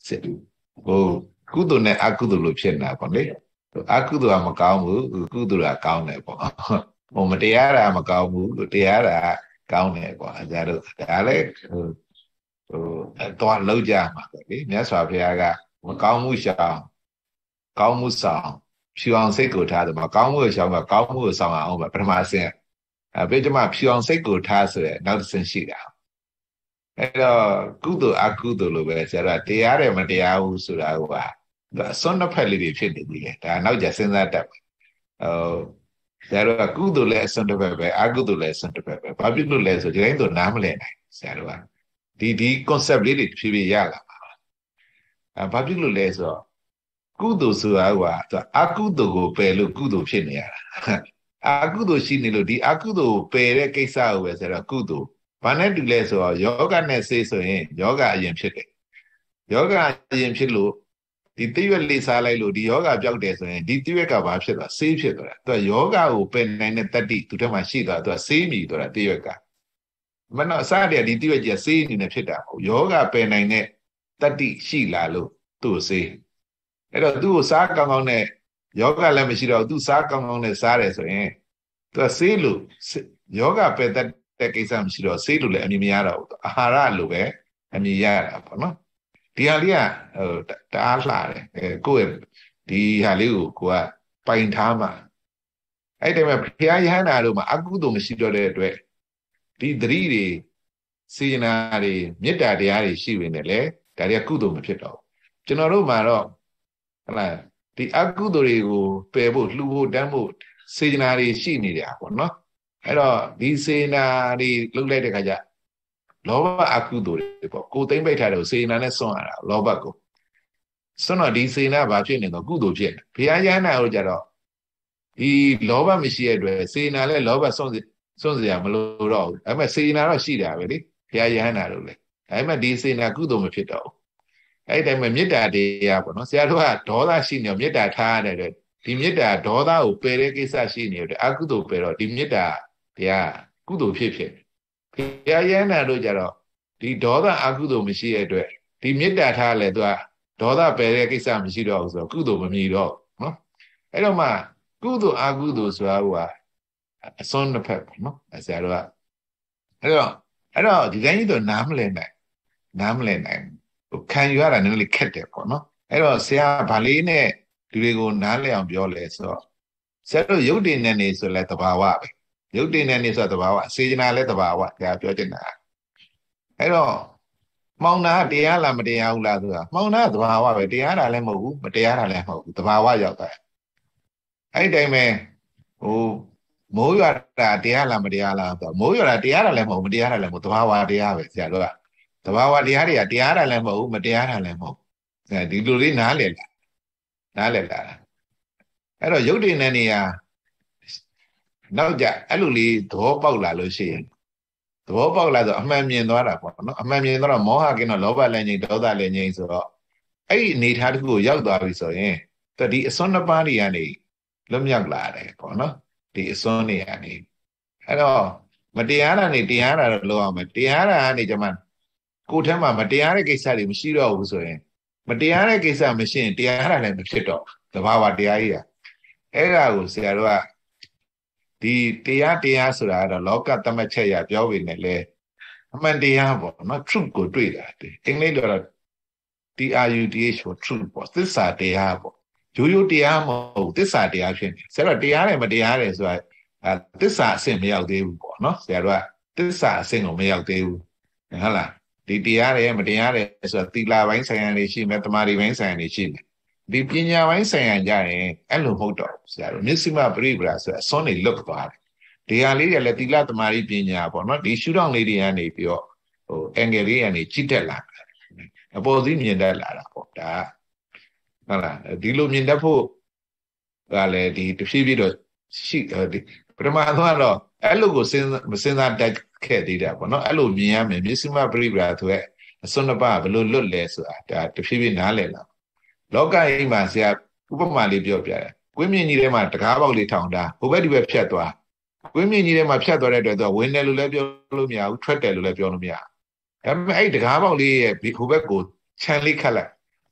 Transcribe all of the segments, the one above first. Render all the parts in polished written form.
Oh, kudu ne aku tu lu chen na pon le. Aku tu ama kau mu, kudu la kau ne pon. Oh, mati ara ama kau mu, mati ara kau ne pon. Ajaru, ale, tuan lau jah ma. Ni asal pihak kau mu siang, kau mu sang. Siang seko thada ma, kau mu siang ma, kau mu sang ang ma. Permasaan. Bây giờ mà siang seko thada se, nak sensi dah. အဲ့တော့ကုသိုလ်အကုသိုလ်လို့ပဲဆရာတို့တရားတယ်မတရားဘူးဆိုတာကသူအစွန်းတစ်ဖက်လေးတွေဖြစ်နေပြီလေဒါနောက်ကျစဉ်းစားတတ်ပါဆရာတို့ကကုသိုလ်လည်းအစွန်းတစ်ဖက်ပဲအကုသိုလ်လည်းအစွန်းတစ်ဖက်ပဲဘာဖြစ်လို့လဲဆိုဒီတိုင်းတော့နားမလည်နိုင်ဆရာတို့ကဒီ concept လေးတွေဖြည်းဖြည်းရလာပါဘာဖြစ်လို့လဲဆိုတော့ကုသိုလ်ဆိုတာကသူအကုသိုလ်ကိုပယ်လို့ကုသိုလ်ဖြစ်နေရတာအကုသိုလ်ရှိနေလို့ဒီအကုသိုလ်ကိုပယ်တဲ့ကိစ္စကိုပဲဆရာတို့ကုသိုလ်ဘာနဲ့တူလဲဆိုတော့ယောဂနဲ့ဆေးဆိုရင်ယောဂအရင်ဖြစ်တယ်ယောဂအရင်ဖြစ်လို့ဒီတိရွက်လေးစားလိုက်လို့ဒီယောဂပြောက်တယ်ဆိုရင်ဒီတိရွက်ကဘာဖြစ်သွားဆေးဖြစ်သွားတာသူကယောဂကိုပယ်နိုင်တဲ့တတ္တိသူထဲမှာရှိသွားသူကဆေးမြည်သွားတာတိရွက်ကမနော်အစတည်းကဒီတိရွက်ကြီးဆေးအနေနဲ့ဖြစ်တာမဟုတ်ယောဂပယ်နိုင်တဲ့တတ္တိရှိလာလို့သူ့ကိုဆေးအဲ့တော့သူ့ကိုစားကောင်းကောင်းနဲ့ယောဂလည်းမရှိတော့သူ့စားကောင်းကောင်းနဲ့စားတယ်ဆိုရင်သူကဆေးလို့ယောဂပယ်တတ်တဲ့ကိစ္စမရှိတော့ဆေးလို့လည်းအမြင်မရတော့ဘူးအာဟာရလို့ပဲအမြင်ရတာပေါ့နော်ဒီဟာလေးကတအားလှတယ်ကိုယ့်ရဲ့ဒီဟာလေးကိုကပိုင်ထားမှာအဲ့တည်းမှာဘုရားယဟန္တာတို့မှာအကုသိုလ်မရှိတော့တဲ့အတွက်ဒီသတိတွေစေနာတွေမေတ္တာတရားတွေရှိနေတယ်လေဒါတွေကကုသိုလ်မဖြစ်တော့ကျွန်တော်တို့မှာတော့ဟလာဒီအကုသိုလ်တွေကိုပယ်ဖို့လှူဖို့တန်းဖို့စေနာတွေရှိနေတယ်ပေါ့နော်အဲ့တော့ဒီစေနာတွေလှုပ်လိုက်တဲ့ခါကျလောဘအကုသိုလ်တွေပေါ့ကိုသိမ့်ပိတ်ထားတယ်စေနာနဲ့စွန့်ရတာလောဘကိုစွန့်တော့ဒီစေနာဘာဖြစ်နေတော့ကုသိုလ်ဖြစ်နေဘုရားယန္တာတို့ကြတော့ဒီလောဘမရှိတဲ့အတွက်စေနာလည်းလောဘစွန့်เสียမလို့တော့ဘူးဒါပေမဲ့စေနာတော့ရှိတာပဲလေဘုရားယန္တာတို့လည်းဒါပေမဲ့ဒီစေနာကုသိုလ်မဖြစ်တော့ဘူးအဲ့ဒီတိုင်းမှာမေတ္တာတရားပေါ့နော်ဆရာတို့ကဒေါသရှိနေတော့မေတ္တာထားရတဲ့ဒီမေတ္တာဒေါသကိုပယ်တဲ့ကိစ္စရှိနေတယ်အကုသိုလ်ပယ်တော့ဒီမေတ္တာတရားကုသိုလ်ဖြစ်ဘုရားယန္တာတို့ကြတော့ဒီဒေါသအကုသိုလ်မရှိတဲ့အတွက်ဒီမေတ္တာထားလဲသူကဒေါသပယ်တဲ့ကိစ္စမရှိတော့ဘူးဆိုတော့ကုသိုလ်မမြည်တော့နော်အဲ့တော့မှကုသိုလ်အကုသိုလ်ဆိုတာကအစွန်းတစ်ဖက်ပေါ့နော်ဆရာတို့ကအဲ့တော့ဒီတိုင်းကြီးတော့နားမလည်နိုင်ခံယူရတာနည်းနည်းလေးခက်တယ်ပေါ့နော်အဲ့တော့ဆရာဗာလေးနဲ့ဒီတွေကိုနားလည်အောင်ပြောလဲဆိုတော့ဆရာတို့ရုပ်တည်နေနေဆိုလဲသဘာဝပဲရုပ်တည်နေနေဆိုတော့သဘာဝစေချနာလဲသဘာဝတရားပြောချင်တာအဲ့တော့မှောင်တာတရားလားမတရားဘူးလားဆိုတာမှောင်တာသဘာဝပဲတရားတာလည်းမဟုတ်ဘူးမတရားတာလည်းမဟုတ်ဘူးသဘာဝရောက်တာအဲ့ဒီတိုင်းပဲမိုးရွာတာတရားလားမတရားလားဆိုတော့မိုးရွာတာတရားတာလည်းမဟုတ်မတရားတာလည်းမဟုတ်သဘာဝတရားပဲဆရာတို့ကသဘာဝတရားတွေကတရားတာလည်းမဟုတ်မတရားတာလည်းမဟုတ်ဒီလိုလေးနားလည်လာအဲ့တော့ရုပ်တည်နေနေရနောက်ကြအဲ့လိုလေးသဘောပေါက်လာလို့ရှိရင်သဘောပေါက်လာဆိုအမှန်မြင်သွားတာပေါ့နော်အမှန်မြင်သွားတော့မောဟကင်းတော့လောဘလည်းငြိမ်ဒေါသလည်းငြိမ်ဆိုတော့အဲ့ဒီအနေထားတစ်ခုကိုရောက်သွားပြီဆိုရင်ဒီအစွန်းနှစ်ပါးတွေကနေလွတ်မြောက်လာတယ်ပေါ့နော်ဒီအစွန်းတွေကနေအဲ့တော့မတရားတာနေတရားတာတော့လောက်အောင်မယ်တရားတာကနေကျမှကိုယ်ထဲမှာမတရားတဲ့ကိစ္စတွေမရှိတော့ဘူးဆိုရင်မတရားတဲ့ကိစ္စမရှိရင်တရားတာလည်းမဖြစ်တော့သဘာဝတရားကြီးอ่ะအဲ့ဒါကိုဆရာတို့ကဒီတရားဆိုတာကတော့လောကသမတ်ချက်ရပြောပေနဲ့လေအမှန်တရားပေါ့နော် truth ကိုတွေ့တာအင်္ဂလိပ်လိုတော့ truth ကို truth ပေါ့သစ္စာတရားပေါ့ရိုးတရားမဟုတ်သစ္စာတရားဖြစ်နေဆရာတို့တရားတယ်မတရားတယ်ဆိုတာသစ္စာအဆင့်မရောက်သေးဘူးပေါ့နော်ဆရာတို့ကသစ္စာအဆင့်ကိုမရောက်သေးဘူးဟုတ်လားဒီတရားတယ်မတရားတယ်ဆိုတာသီလပိုင်းဆိုင်ရာတွေရှိမယ်တမာရီပိုင်းဆိုင်ရာတွေရှိမယ်ဒီပညာပိုင်းဆိုင်ရာကြရင်အဲ့လိုမဟုတ်တော့ဆရာတို့မျက်စိမပရိပရာဆိုအစွန်းတွေလွတ်သွားတယ်ဒီဟာလေးတွေလည်းသီလတမာရီပညာပေါ့နော်ဒီရှုထောင့်လေးတွေကနေပြီးတော့အင်္ဂလိပ်ကနေကြည့်တက်လာတယ်အပေါ်စီးမြင်တက်လာတာပေါ့ဒါဟုတ်လားဒီလိုမြင်တတ်ဖို့ကလည်းဒီတဖြည်းဖြည်းတော့ရှိဒီပထမဆုံးတော့အဲ့လိုကိုမစင်စားတက်ခဲ့သေးတာပေါ့နော်အဲ့လိုမြင်ရမယ်မျက်စိမပရိပရာဆိုတဲ့အစွန်းနှစ်ပါးဘယ်လိုလွတ်လဲဆိုတာဒါတဖြည်းဖြည်းနားလည်လာလောကကြီးမှာဆရာဥပမာလေးပြောပြတယ်ကွင်းမြင့်ကြီးထဲမှာတကားပေါက်လေးထောင်တာဟိုဘက်ဒီဘက်ဖြတ်သွားကွင်းမြင့်ကြီးထဲမှာဖြတ်သွားတဲ့အတွက်သူကဝင်တယ်လို့လည်းပြောလို့မရဘူးထွက်တယ်လို့လည်းပြောလို့မရဒါပေမဲ့အဲ့တကားပေါက်လေးရဲ့ဟိုဘက်ကိုခြံလေးခတ်လိုက်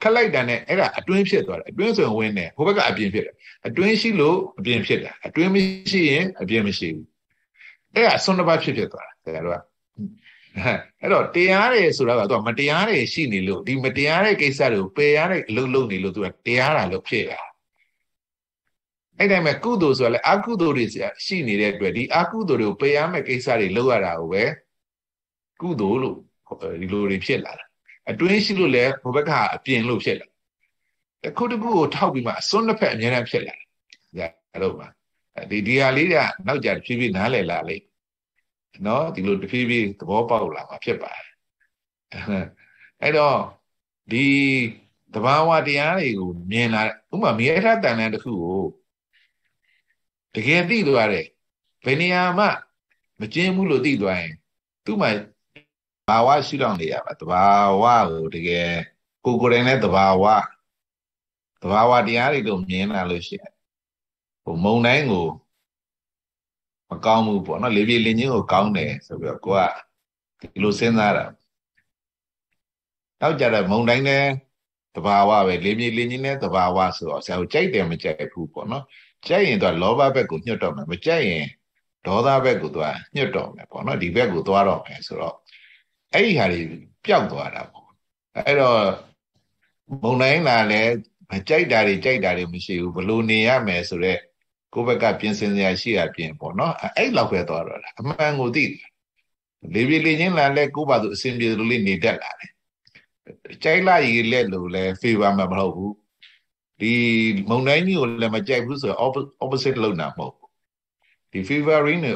ခက်လိုက်တာနဲ့အဲ့ဒါအတွင်းဖြစ်သွားတယ်အတွင်းဆိုရင်ဝင်တယ်ဟိုဘက်ကအပြင်ဖြစ်တယ်အတွင်းရှိလို့အပြင်ဖြစ်တာအတွင်းမရှိရင်အပြင်မရှိဘူးအဲ့ဒါဆွမ်းတစ်ပါးဖြစ်သွားတာဆရာတို့ကအဲ့တော့တရားတယ်ဆိုတာကသူကမတရားတယ်ရှိနေလို့ဒီမတရားတဲ့ကိစ္စတွေကိုပယ်ရတဲ့အလုပ်လုပ်နေလို့သူကတရားတာလို့ဖြစ်တာအဲ့တိုင်းမှာကုသိုလ်ဆိုတာလေအကုသိုလ်တွေရှိနေတဲ့အတွက်ဒီအကုသိုလ်တွေကိုပယ်ရမယ့်ကိစ္စတွေလုပ်ရတာကိုပဲကုသိုလ်လို့ဒီလိုတွေဖြစ်လာတာအတွင်းရှိလို့လည်းဟိုဘက်ကအပြင်လို့ဖြစ်လာတစ်ခုတစ်ခုကိုထောက်ပြီးမှအစွန်းတစ်ဖက်အများနဲ့ဖြစ်လာတယ်အဲ့လိုပါဒီဟာလေးကနောက်ကြတဖြည်းဖြည်းနားလည်လာလိမ့်နော်ဒီလိုတဖြည်းဖြည်းသဘောပေါက်လာမှာဖြစ်ပါတယ်အဲ့တော့ဒီတဘာဝတရားတွေကိုမြင်လာဥပမာမြေထတန်တန်းတစ်ခုကိုတကယ်သိသွားတယ်ဘယ်နေရာမှမကျင်းဘူးလို့သိသွားရင်သူ့မှာဘာဝရှိတော့နေရပါတဘာဝကိုတကယ်ကိုယ်တိုင်နဲ့တဘာဝတရားတွေလို့မြင်လာလို့ရှိရင်ဟိုမုံတိုင်းကိုမကောင်းဘူးပေါ့နော်လေပြေလင်းချင်းကိုကောင်းတယ်ဆိုပြီးတော့ကိုကဒီလိုစဉ်းစားတာနောက်ကြတော့မုံတိုင်းနဲ့တဘာဝပဲလေပြေလင်းချင်းနဲ့တဘာဝဆိုတော့ဆရာကိုကြိုက်တယ်မကြိုက်ဘူးပေါ့နော်ကြိုက်ရင်တော့လောဘဘက်ကိုညှတ်တော့မယ်မကြိုက်ရင်ဒေါသဘက်ကိုသွားညှတ်တော့မယ်ပေါ့နော်ဒီဘက်ကိုသွားတော့မယ်ဆိုတော့အဲ့ဒီဟာတွေပျောက်သွားတာပေါ့အဲ့တော့မုံတိုင်းလာလဲမကြိုက်တာတွေကြိုက်တာတွေမရှိဘူးဘလို့နေရမယ်ဆိုတော့ကိုယ့်ဘက်ကပြင်ဆင်စရာရှိတာပြင်ပေါ့နော်အဲ့လောက်ပဲသွားတော့တာအမှန်ကိုသိလေပြေလေချင်းလာလဲကိုယ့်ဘာသူအစဉ်ပြေလို့လေးနေတတ်လာတယ်ကြိုက်လာရည်လက်လို့လဲ favor မှာမဟုတ်ဘူးဒီမုံတိုင်းကြီးကိုလည်းမကြိုက်ဘူးဆိုတော့ opposite လုပ်တာမဟုတ်ဘူးဒီ favoring နဲ့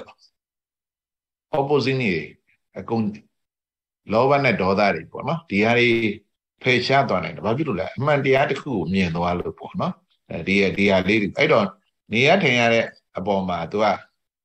opposite နေအကုန်လောဘနဲ့ဒေါသတွေပေါ့နော်ဒီဟာတွေဖယ်ရှားသွားနိုင်တယ်ဘာဖြစ်လို့လဲအမှန်တရားတစ်ခုကိုမြင်သွားလို့ပေါ့နော်ဒီဟာလေးတွေအဲ့တော့နေရထိုင်ရတဲ့အပေါ်မှာသူက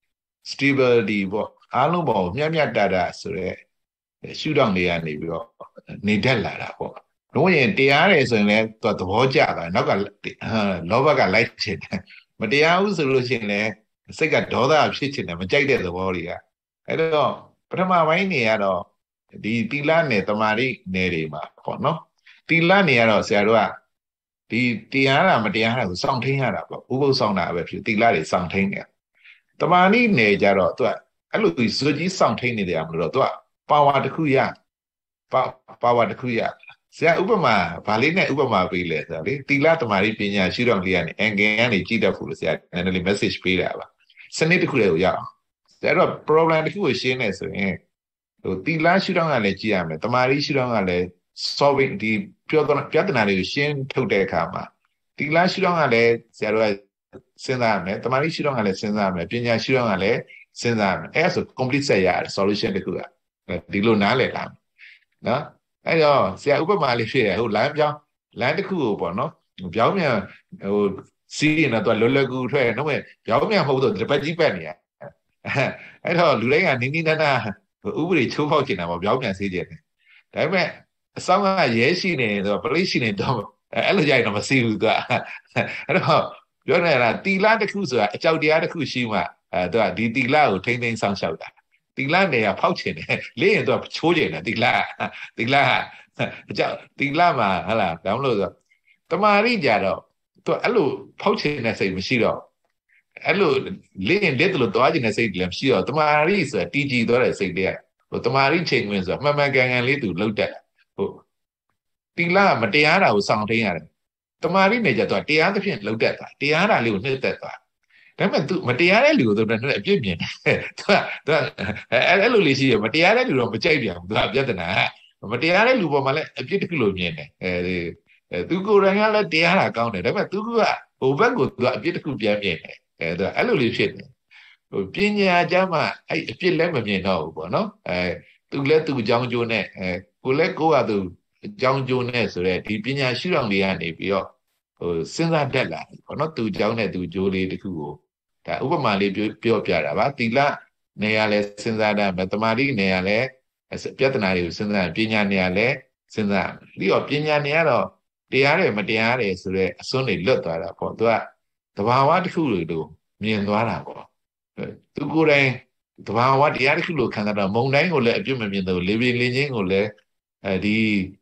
stability ပေါ့အားလုံးပေါ်မျှမျှတတဆိုရဲရှုထောင့်လေးကနေပြီးတော့နေတတ်လာတာပေါ့လို့ရင်တရားတယ်ဆိုရင်လည်းသူကသဘောကျတာနောက်ကလောဘကလိုက်ချင်တယ်မတရားဘူးဆိုလို့ရှိရင်လည်းစိတ်ကဒေါသဖြစ်ချင်တယ်မကြိုက်တဲ့သဘောတွေကအဲ့တော့ပထမပိုင်းနေရတော့ဒီသီလနဲ့တမာတိနယ်တွေမှာပေါ့နော်သီလနေရတော့ဆရာတို့ကဒီတရားတာမတရားတာကိုစောင့်ထိန်ရတာပေါ့ဥပုသ်ဆောင်တာပဲဖြစ်သီလတွေစောင့်ထိန်တယ်တမာတိနယ်ကြတော့သူကအဲ့လိုဇွတ်ကြီးစောင့်ထိန်နေတယ်မလို့တော့သူကပါဝါတစ်ခုရပါဝါတစ်ခုရဆရာဥပမာဗာလေးနဲ့ဥပမာပေးလဲဆိုတော့လေသီလတမာတိပညာရှုတော့လေးကနေအင်္ဂန်ကနေကြည့်တတ်ဖို့လို့ဆရာနည်းနည်းလေး message ပေးတာပါစနစ်တစ်ခုလေးကိုရအောင်ဆရာတို့ problem တစ်ခုကိုရှင်းနေဆိုရင်ဟိုသီလရှုတော့ကလည်းကြည့်ရမယ်တမာတိရှုတော့ကလည်း solving ဒီပြောတော့ပြဿနာတွေကိုရှင်းထုတ်တဲ့အခါမှာသီလရှုတော့ကလည်းဆရာတို့ကစဉ်းစားရမယ်တမာတိရှုတော့ကလည်းစဉ်းစားရမယ်ပညာရှုတော့ကလည်းစဉ်းစားရမယ်အဲ့ဒါဆို complete set ရတယ် solution တစ်ခုကဒီလိုနားလည်လာနော်အဲ့တော့ဆရာဥပမာလေးဖြစ်ရဟိုလမ်းပြောင်းလမ်းတစ်ခုကိုပေါ့နော်ပြောင်းမြန်ဟိုစီးရင်တော့လွယ်လွယ်ကူထွက်နော်ပဲပြောင်းမြန်မဟုတ်တော့တပတ်ကြီးပတ်နေရအဲ့တော့လူတိုင်းကနိနိနာနာဥပဒေချိုးဖောက်ချင်တာပေါ့ပြောင်းမြန်စေးကြတယ်ဒါပေမဲ့အဆောင်ကရဲရှိနေတော့ပလိရှိနေတော့အဲ့လိုကြရင်တော့မစီးဘူးသူကအဲ့တော့ပြောနေတာတီလာတစ်ခုဆိုတာအကြောက်တရားတစ်ခုရှိမှသူကဒီတီလာကိုထိမ့်သိမ်းဆောင်ရှောက်တာတီလာနေရဖောက်ချင်တယ်လေးရင်သူကချိုးချင်တယ်တီလာအကြောက်တီလာမှာဟလာဘာလို့လဲဆိုတမာရိကြတော့သူအဲ့လိုဖောက်ချင်တဲ့စိတ်မရှိတော့အဲ့လိုလေးရင်လက်လို့တွားချင်တဲ့စိတ်လည်းမရှိတော့တမာရိဆိုတာတီကြည်သွားတဲ့စိတ်တွေကဟိုတမာရိချိန်ဝင်ဆိုတာမှန်မှန်ကန်ကန်လေးသူလှုပ်တက်ဟိုတီလာမတရားတာကိုစောင့်ထိန်ရတယ်တမာရိနေကြတော့တရားသဖြင့်လှုပ်တက်သွားတရားတာလေးကိုနှိမ့်သက်သွားဒါပေမဲ့ तू မတရားတဲ့လူကို तू နဲ့အပြစ်မြင်တယ် तू အဲ့လိုလေးရှိရမတရားတဲ့လူတော့မကြိုက်ပြန်ဘူး तू ကပြဿနာမတရားတဲ့လူပေါ်မှာလည်းအပြစ်တစ်ခုလိုမြင်တယ်သူကိုယ်တိုင်ကလည်းတရားတာကောင်းတယ်ဒါပေမဲ့ तू ကဟိုဘက်ကို तू အပြစ်တစ်ခုပြန်မြင်တယ်သူအဲ့လိုလေးဖြစ်တယ်ဟိုပညာကြမှာအဲ့အပြစ်လည်းမမြင်တော့ဘူးပေါ့နော်သူလည်းသူအကြောင်းကျိုးနဲ့ကိုလည်းကိုကသူအကြောင်းကျိုးနဲ့ဆိုတော့ဒီပညာရှိတော်လေးကနေပြီးတော့ဟိုစဉ်းစားတတ်လာတယ်ပေါ့နော်သူအကြောင်းနဲ့သူကျိုးလေးတစ်ခုကိုဒါဥပမာလေးပြောပြတာပါသီလနေရာလဲစဉ်းစားတတ်မယ်တမာတိနေရာလဲပြဿနာတွေကိုစဉ်းစားပညာနေရာလဲစဉ်းစားပြီးတော့ပညာနေရာတော့တရားတယ်မတရားတယ်ဆိုတော့အစွန်းတွေလွတ်သွားတာပေါ့သူကသဘာဝတစ်ခုလိုတို့မြင်သွားတာပေါ့သူကိုယ်တိုင်သဘာဝတရားတစ်ခုလိုခံစားတော့မုံတိုင်းကိုလည်းအပြစ်မမြင်တော့လေပြေလင်းချင်းကိုလည်းဒီ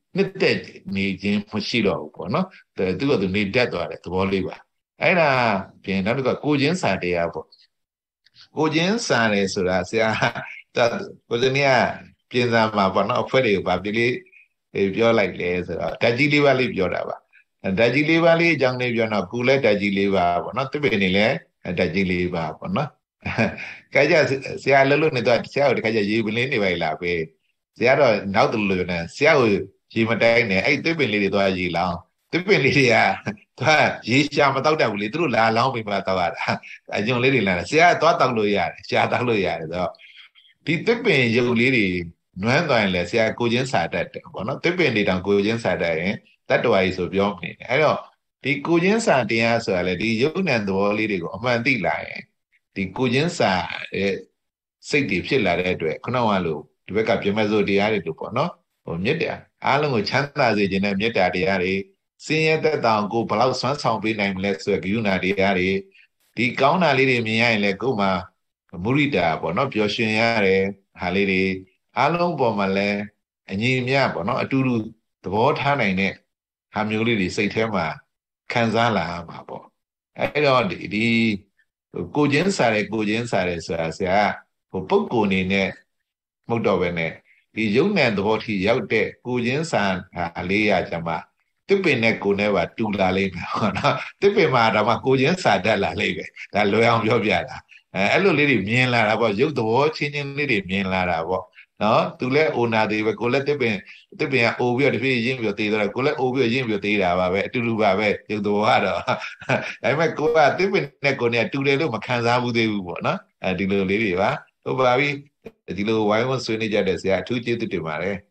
နှစ်သက်နေခြင်းမရှိတော့ဘူးပေါ့နော်သူကသူနေတတ်သွားတယ်သဘောလေးပါအဲ့ဒါပြင်နောက်တစ်ခါကိုချင်းစာတရားပေါ့ကိုချင်းစာတယ်ဆိုတာဆရာကိုစင်းကပြင်စာမှာပေါ့နော်အဖွဲ့တွေကိုဗာပြလေးပြောလိုက်လေဆိုတော့ဓာတ်ကြီးလေးပါလေးပြောတာပါဓာတ်ကြီးလေးပါလေးအကြောင်းလေးပြောတော့ကုလဲဓာတ်ကြီးလေးပါပေါ့နော်သစ်ပင်နေလဲဓာတ်ကြီးလေးပါပေါ့နော်ကြကြဆရာလှုပ်လို့နေတော့ဆရာတို့တခါကျရေပလင်းနေပါလားပဲဆရာတော့နောက်တလူလို့နေဆရာကိုရေမတိုင်းနဲ့အဲ့သစ်ပင်လေးတွေသွားရေလောင်းသစ်ပင်လေးတွေကသူကရေရှာမတောက်တတ်ဘူးလေသူတို့လာလောင်းပြီးမှတောက်ရတာအညွန်လေးတွေလာတယ်ဆရာကသွားတောက်လို့ရတယ်ရှာတောက်လို့ရတယ်ဆိုတော့ဒီသစ်ပင်ရုပ်လေးတွေနွမ်းသွားရင်လေဆရာကိုချင်းစာတတ်တယ်ပေါ့နော်သစ်ပင်တွေတောင်ကိုချင်းစာတတ်ရင်တတ္တဝါကြီးဆိုပြောနေတယ်အဲ့တော့ဒီကိုချင်းစာတရားဆိုတာလေဒီယုံနံသဘောလေးတွေကိုအမှန်သိလာရင်ဒီကိုချင်းစာရဲ့စိတ်တွေဖြစ်လာတဲ့အတွက်ခုနကလိုဒီဘက်ကပြမစိုးတရားတွေတို့ပေါ့နော်ဟိုမေတ္တာအားလုံးကိုချမ်းသာစေခြင်းနဲ့မေတ္တာတရားတွေစင်ရသက်တောင်ကိုဘလောက်ဆွမ်းဆောင်ပေးနိုင်မလဲဆိုရယ်ဂရုဏာတရားတွေဒီကောင်းတာလေးတွေမြင်ရရင်လည်းကိုယ်မှာမုရိတာပေါ့နော်ပျော်ရွှင်ရတယ်ဟာလေးတွေအားလုံးပေါ်မှာလည်းအညီအမျှပေါ့နော်အတူတူသဘောထားနိုင်တဲ့ဟာမျိုးလေးတွေစိတ်ထဲမှာခံစားလာမှာပေါ့အဲ့တော့ဒီကိုချင်းစားတယ်ဆိုတာဆရာဟိုပုံကိုနေနဲ့မဟုတ်တော့ပဲနဲ့ဒီယုံနဲ့သဘောထိရောက်တဲ့ကိုချင်းစားဟာလေးရကြမှာတစ်ပင်နဲ့ကိုနဲ့ပါတူလာလိမ့်မယ်ဟောနော်တစ်ပင်မှာတော့မှကိုချင်းစားတတ်လာလိမ့်မယ်ဒါလွယ်အောင်ပြောပြတာအဲ့လိုလေးတွေမြင်လာတာပေါ့ရုပ်သဘောချင်းချင်းလေးတွေမြင်လာတာပေါ့နော်သူလဲအိုနာသေးပဲကိုလဲတစ်ပင်ကအိုပြီးတော့တဖြည်းရင်းပြီးတော့သေးတော့ကိုလဲအိုပြီးတော့ရင်းပြီးတော့သေးတာပါပဲအတူတူပါပဲရုပ်သဘောကတော့ဒါပေမဲ့ကိုကတစ်ပင်နဲ့ကိုနဲ့တူတယ်လို့မခံစားဘူးသေးဘူးပေါ့နော်ဒီလိုလေးတွေပါဟုတ်ပါပြီဒီလိုဝိုင်းဝန်းဆွေးနွေးကြတဲ့ဆရာအထူးကျေးဇူးတင်ပါတယ်